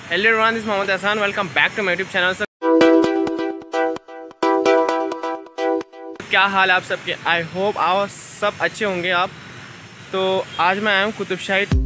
Hello everyone, this Mohammed Ehsan. Welcome back to my YouTube channel. Sir, क्या हाल आप सबके? आई होप आप सब अच्छे होंगे। आप तो आज मैं आया हूँ कुतुब शाही।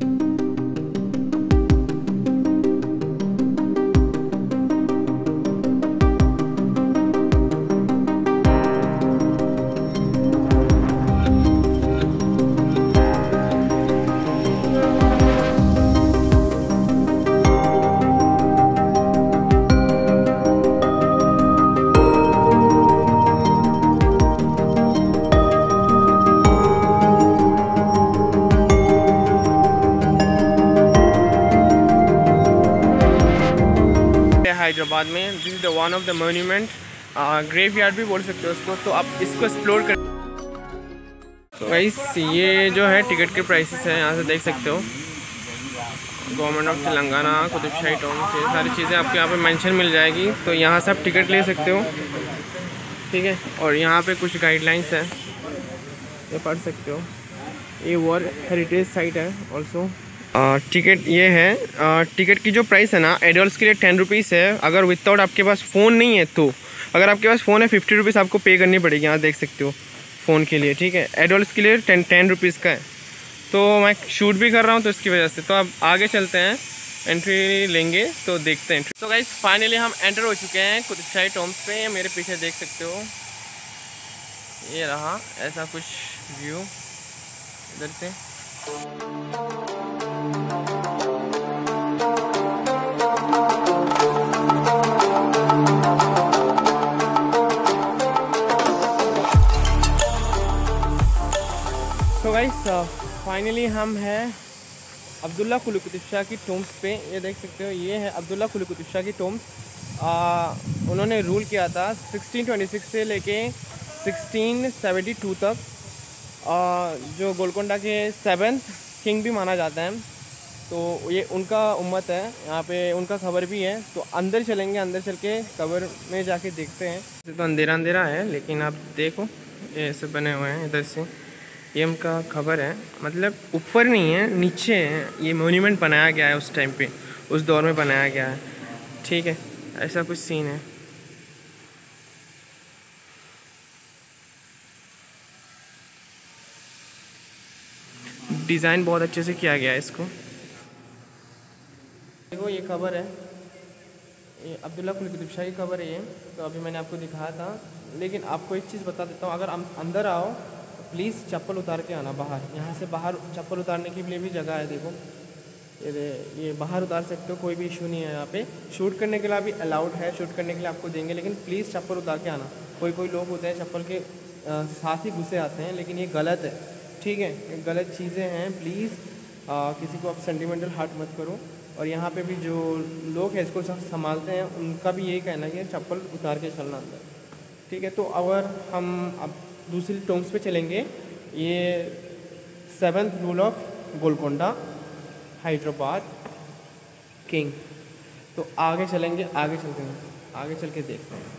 हैदराबाद में this is the one of the monument, graveyard भी बोल सकते हो उसको। तो आप इसको एक्सप्लोर कर। तो गाइस, ये जो है टिकट के प्राइसेस हैं, यहाँ से देख सकते हो। Government of Telangana, Qutub Shahi tomb, ये सारी चीज़ें आपको यहाँ पे मेंशन मिल जाएगी। तो यहाँ से आप टिकट ले सकते हो, ठीक है। और यहाँ पे कुछ गाइडलाइंस है, ये पढ़ सकते हो। ये वर्ल्ड हेरिटेज साइट है ऑल्सो। टिकट ये है, टिकट की जो प्राइस है ना, एडल्ट्स के लिए 10 रुपीज़ है। अगर विदाउट आपके पास फ़ोन नहीं है तो, अगर आपके पास फ़ोन है 50 रुपीज़ आपको पे करनी पड़ेगी। यहाँ देख सकते हो फ़ोन के लिए, ठीक है। एडल्ट्स के लिए 10 रुपीज़ का है। तो मैं शूट भी कर रहा हूँ तो इसकी वजह से। तो अब आगे चलते हैं, एंट्री लेंगे तो देखते हैं। तो गाइस, फाइनली हम एंटर हो चुके हैं कुतुब शाही टॉम्ब पे। मेरे पीछे देख सकते हो, ये रहा ऐसा कुछ व्यू इधर से। तो गाइस, फाइनली हम हैं अब्दुल्ला कुली कुतुब शाह की टॉम्ब पे। ये देख सकते हो, ये है अब्दुल्ला कुली कुतुब शाह की टॉम्ब। उन्होंने रूल किया था 1626 से लेके 1672 तक। जो गोलकोंडा के 7th किंग भी माना जाता है। तो ये उनका उम्मत है, यहाँ पे उनका खबर भी है। तो अंदर चलेंगे, अंदर चल के कबर में जाके देखते हैं। तो अंधेरा अंधेरा है, लेकिन आप देखो ये ऐसे बने हुए हैं इधर से। ये उनका खबर है, मतलब ऊपर नहीं है, नीचे है। ये मोन्यूमेंट बनाया गया है उस टाइम पे, उस दौर में बनाया गया है, ठीक है। ऐसा कुछ सीन है। डिज़ाइन बहुत अच्छे से किया गया है इसको। देखो, ये खबर है, ये अब्दुल्ला कुली कुतुब शाह की खबर है ये। तो अभी मैंने आपको दिखाया था, लेकिन आपको एक चीज़ बता देता हूँ। अगर हम अंदर आओ तो प्लीज़ चप्पल उतार के आना बाहर। यहाँ से बाहर चप्पल उतारने के लिए भी जगह है। देखो, ये बाहर उतार सकते हो, कोई भी इशू नहीं है। यहाँ पे शूट करने के लिए अभी अलाउड है, शूट करने के लिए आपको देंगे, लेकिन प्लीज़ चप्पल उतार के आना। कोई लोग होते हैं चप्पल के साथ ही घुसे आते हैं, लेकिन ये गलत है, ठीक है। ये गलत चीज़ें हैं। प्लीज़ किसी को आप सेंटिमेंटल हर्ट मत करो। और यहाँ पे भी जो लोग हैं इसको संभालते हैं, उनका भी यही कहना है कि चप्पल उतार के चलना अंदर, ठीक है। तो अगर हम अब दूसरी टॉम्ब्स पे चलेंगे, ये 7th rule of Golconda Hyderabad king. तो आगे चलेंगे, आगे चलते हैं, आगे चल के देखते हैं।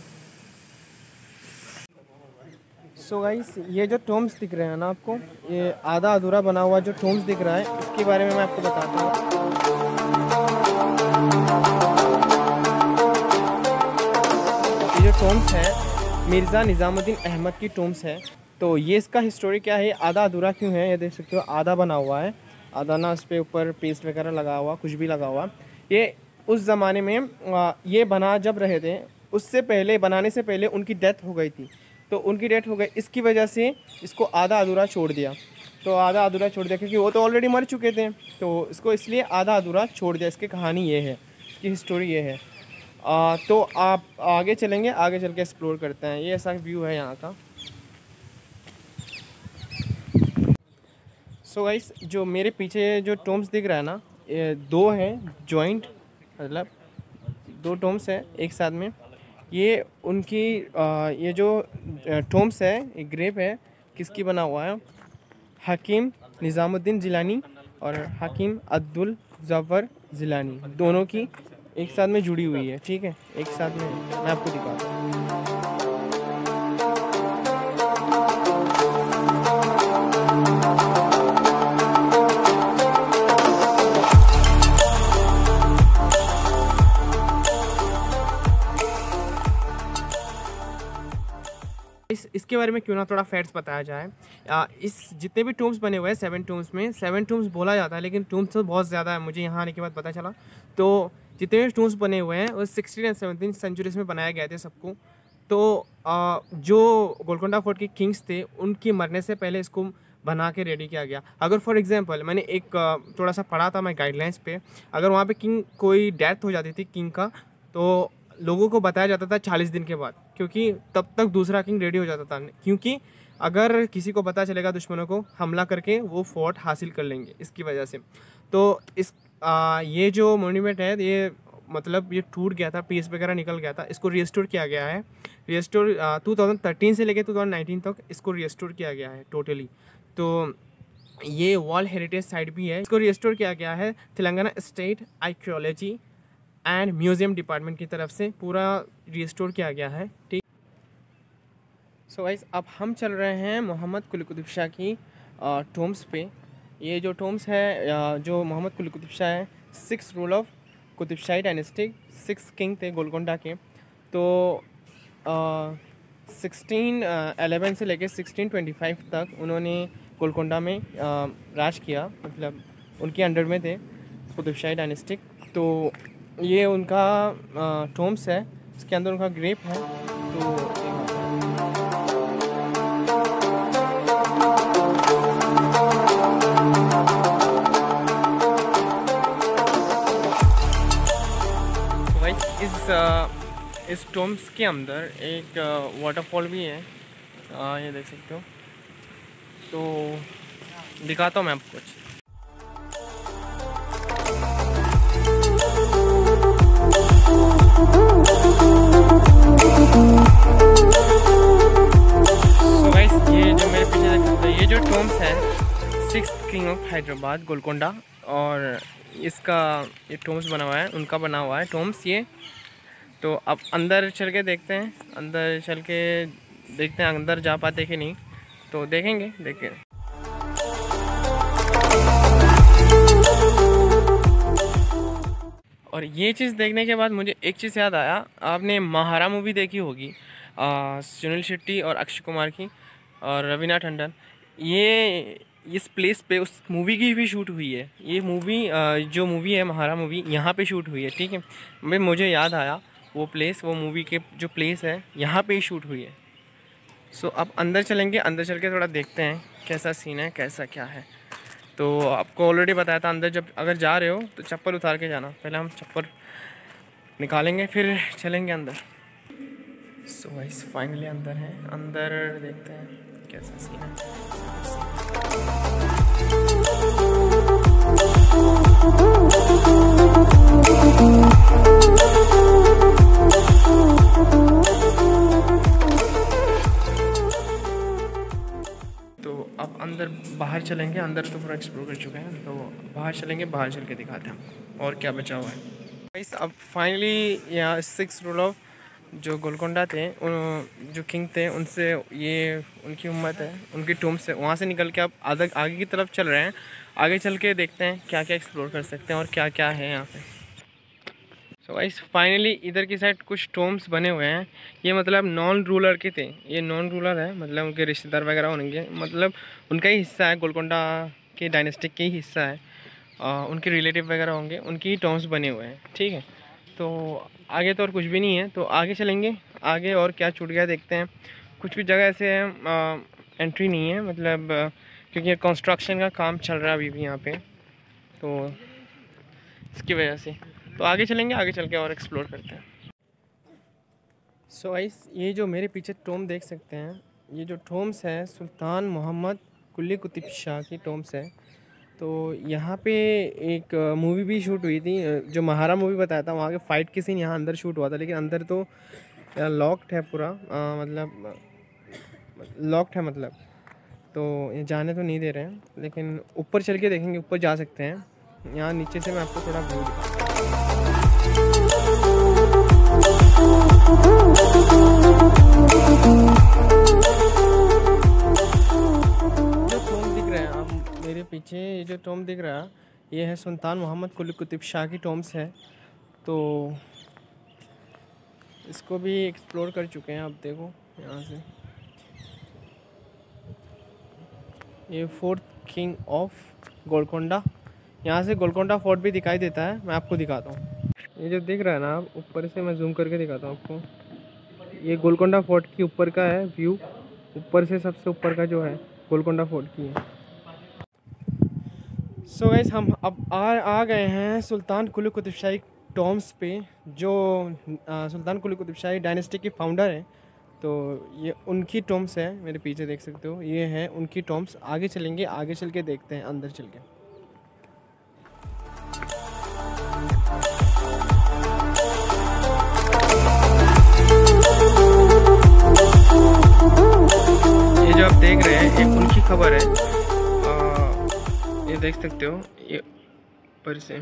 सो गाइस, ये जो टॉम्ब्स दिख रहे हैं ना आपको, ये आधा अधूरा बना हुआ जो टॉम्ब्स दिख रहा है, इसके बारे में मैं आपको बताता हूँ। ये जो टॉम्ब्स है मिर्ज़ा निज़ामुद्दीन अहमद की टॉम्ब्स है। तो ये इसका हिस्टोरी क्या है, आधा अधूरा क्यों है, ये देख सकते हो। आधा बना हुआ है, आधा ना उस पर ऊपर पेस्ट वगैरह लगा हुआ, कुछ भी लगा हुआ। ये उस ज़माने में ये बना जब रहे थे, उससे पहले, बनाने से पहले उनकी डेथ हो गई थी। तो उनकी डेथ हो गई, इसकी वजह से इसको आधा अधूरा छोड़ दिया। तो आधा अधूरा छोड़ दिया क्योंकि वो तो ऑलरेडी मर चुके थे, तो इसको इसलिए आधा अधूरा छोड़ दिया। इसकी कहानी ये है, इसकी हिस्टोरी ये है। तो आप आगे चलेंगे, आगे चल के एक्सप्लोर करते हैं। ये ऐसा व्यू है यहाँ का। सो गाइस, जो मेरे पीछे जो टॉम्ब्स दिख रहा है ना, ये 2 हैं जॉइंट, मतलब 2 टॉम्ब्स हैं एक साथ में। ये उनकी ये जो टॉम्ब्स है, ये ग्रेव है, किसकी बना हुआ है, हकीम निज़ामुद्दीन जिलानी और हकीम अब्दुल ज़फ़र जिलानी, दोनों की एक साथ में जुड़ी हुई है, ठीक है। एक साथ में मैं आपको दिखाता हूँ। इसके बारे में क्यों ना थोड़ा फैक्ट्स बताया जाए। इस जितने भी टूम्स बने हुए हैं 7 टूम्स में, 7 टूम्स बोला जाता है लेकिन टूम्स तो बहुत ज़्यादा है, मुझे यहाँ आने के बाद पता चला। तो जितने भी टूम्स बने हुए हैं वो 16 एंड 17 सेंचुरीज में बनाए गए थे सबको। तो जो गोलकोंडा फोर्ट के किंग्स थे उनके मरने से पहले इसको बना के रेडी किया गया। अगर फॉर एग्जांपल मैंने एक थोड़ा सा पढ़ा था मैं गाइडलाइंस पे, अगर वहाँ पे किंग कोई डेथ हो जाती थी किंग का, तो लोगों को बताया जाता था 40 दिन के बाद, क्योंकि तब तक दूसरा किंग रेडी हो जाता था। क्योंकि अगर किसी को पता चलेगा दुश्मनों को, हमला करके वो फोर्ट हासिल कर लेंगे इसकी वजह से। तो ये जो मोन्यूमेंट है ये मतलब ये टूट गया था, पीस वगैरह निकल गया था, इसको रिस्टोर किया गया है। रिस्टोर 2013 से लेकर 2019 तक इसको रिस्टोर किया गया है टोटली। तो ये वर्ल्ड हेरिटेज साइट भी है। इसको रिस्टोर किया गया है Telangana state archaeology and museum department की तरफ से, पूरा रिस्टोर किया गया है। ठीक। सो गाइस अब हम चल रहे हैं मोहम्मद कुली कुतुब शाह की टोम्स पे। ये जो टोम्स है जो मोहम्मद कुली कुतुब शाह है, 6 rule of Qutub Shahi dynasty, 6 king थे गोलकोंडा के। तो 1611 से लेकर 1625 तक उन्होंने गोलकोंडा में राज किया, मतलब उनके अंडर में थे कुतुब शाही डायनेस्टी। तो ये उनका टोम्स है, इसके अंदर उनका ग्रेप है। तो इस टोम्स के अंदर एक वाटरफॉल भी है, ये देख सकते हो। तो दिखाता हूँ मैं आपको कुछ। सो गाइस ये जो मेरे पीछे देख सकते हो, ये जो टोम्स है 6th king of Hyderabad Golconda, और इसका ये टोम्स बना हुआ है, उनका बना हुआ है टोम्स ये। तो अब अंदर चल के देखते हैं, अंदर चल के देखते हैं अंदर जा पाते कि नहीं, तो देखेंगे। देखें और ये चीज़ देखने के बाद मुझे एक चीज़ याद आया, आपने महारा मूवी देखी होगी, सुनील शेट्टी और अक्षय कुमार की और रवीना टंडन, ये इस प्लेस पे उस मूवी की भी शूट हुई है। ये मूवी जो मूवी है महारा मूवी, यहाँ पे शूट हुई है। ठीक है, मैं मुझे याद आया वो प्लेस, वो मूवी के जो प्लेस है यहाँ पे ही शूट हुई है। सो अब अंदर चलेंगे, अंदर चल के थोड़ा देखते हैं कैसा सीन है, कैसा क्या है। तो आपको ऑलरेडी बताया था, अंदर जब अगर जा रहे हो तो चप्पल उतार के जाना। पहले हम चप्पल निकालेंगे फिर चलेंगे अंदर। सो गाइस फाइनली अंदर है, अंदर देखते हैं कैसा सीन है। तो अब अंदर बाहर चलेंगे, अंदर तो पूरा एक्सप्लोर कर चुके हैं, तो बाहर चलेंगे, बाहर चल के दिखाते हैं और क्या बचा हुआ है। गाइस अब फाइनली यहाँ 6 रूल ऑफ जो गोलकोंडा थे, जो किंग थे, उनसे ये उनकी उम्मत है, उनकी टूम से वहाँ से निकल के अब आगे की तरफ चल रहे हैं। आगे चल के देखते हैं क्या क्या एक्सप्लोर कर सकते हैं और क्या क्या है यहाँ पे। सो गाइस फाइनली इधर की साइड कुछ टोम्स बने हुए हैं। ये मतलब नॉन रूलर के थे, ये नॉन रूलर है, मतलब उनके रिश्तेदार वगैरह होंगे, मतलब उनका ही हिस्सा है, गोलकोंडा के डायनेस्टिक के ही हिस्सा है, उनके रिलेटिव वगैरह होंगे, उनकी ही टोम्स बने हुए हैं। ठीक है, तो आगे तो और कुछ भी नहीं है, तो आगे चलेंगे, आगे और क्या छूट गया देखते हैं। कुछ भी जगह ऐसे है एंट्री नहीं है, मतलब क्योंकि कंस्ट्रक्शन का काम चल रहा है अभी भी यहाँ पे, तो इसकी वजह से। तो आगे चलेंगे, आगे चल के और एक्सप्लोर करते हैं। सो गाइस ये जो मेरे पीछे टोम देख सकते हैं, ये जो टोम्स है सुल्तान मोहम्मद कुली कुतुब शाह की टोम्स है। तो यहाँ पे एक मूवी भी शूट हुई थी, जो महारा मूवी बताया था, वहाँ के फ़ाइट के सीन यहाँ अंदर शूट हुआ था, लेकिन अंदर तो लॉक्ड है पूरा, मतलब लॉक्ड है मतलब, तो ये जाने तो नहीं दे रहे हैं, लेकिन ऊपर चल के देखेंगे, ऊपर जा सकते हैं। यहाँ नीचे से मैं आपको थोड़ा व्यू जो टोम दिख रहे हैं आप मेरे पीछे, ये जो टोम दिख रहा है ये है सुल्तान मोहम्मद कुली कुतुब शाह की टोम्स है। तो इसको भी एक्सप्लोर कर चुके हैं, आप देखो यहाँ से ये फोर्थ किंग ऑफ गोलकोंडा। यहाँ से गोलकोंडा फोर्ट भी दिखाई देता है, मैं आपको दिखाता हूँ। ये जो दिख रहा है ना, आप ऊपर से मैं जूम करके दिखाता हूँ आपको। ये गोलकोंडा फोर्ट की ऊपर का है व्यू, ऊपर से सबसे ऊपर का जो है गोलकोंडा फोर्ट की है। सो गाइस हम अब आ गए हैं सुल्तान कुली कुतुब शाही टॉम्स पे, जो सुल्तान कुली कुतुब शाही डायनेस्टी के फाउंडर हैं। तो ये उनकी टॉम्स है, मेरे पीछे देख सकते हो, ये हैं उनकी टॉम्स। आगे चलेंगे, आगे चल के देखते हैं, अंदर चल के। ये जो आप देख रहे हैं ये उनकी खबर है। ये देख सकते हो, ये ऊपर से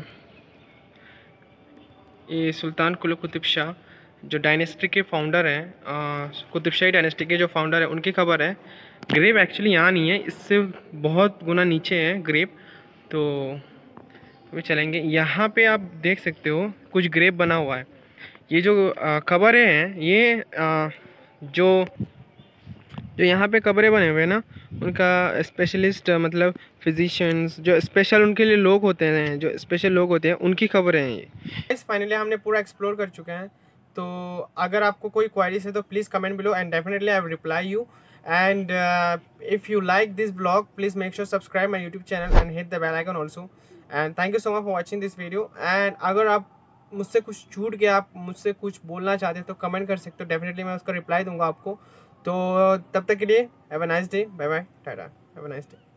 ये सुल्तान कुतुब शाह जो डायनेस्टी के फाउंडर हैं, कुतुब शाही डायनेस्टी के जो फाउंडर हैं, उनकी खबर है। ग्रेव एक्चुअली यहाँ नहीं है, इससे बहुत गुना नीचे है ग्रेव। तो अभी चलेंगे, यहाँ पे आप देख सकते हो कुछ ग्रेव बना हुआ है। ये जो कब्रें हैं, ये जो यहाँ पे कब्रें बने हुए हैं ना, उनका स्पेशलिस्ट मतलब फिजिशियंस जो स्पेशल उनके लिए लोग होते हैं, जो स्पेशल लोग होते हैं, उनकी खबरें हैं ये। फाइनली हमने पूरा एक्सप्लोर कर चुके हैं। तो अगर आपको कोई क्वेरीज है तो please comment below and definitely I will reply you. And if you like this blog please make sure subscribe my YouTube channel and hit the bell icon also. And thank you so much for watching this video. And अगर आप मुझसे कुछ छूट गया, आप मुझसे कुछ बोलना चाहते हैं तो कमेंट कर सकते हो, डेफिनेटली मैं उसका रिप्लाई दूंगा आपको। तो तब तक के लिए have a nice day, bye bye, tata, have a nice day.